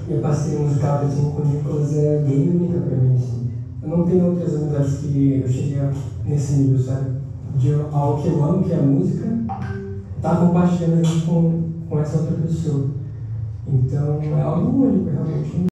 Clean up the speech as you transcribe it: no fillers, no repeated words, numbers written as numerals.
E a parceria musical que eu tenho com o Nicolas é bem única pra mim, assim. Eu não tenho outras amizades que eu cheguei nesse nível, sabe? De algo que eu amo, que é a música, tá compartilhando junto com essa outra pessoa. Então é algo único, realmente.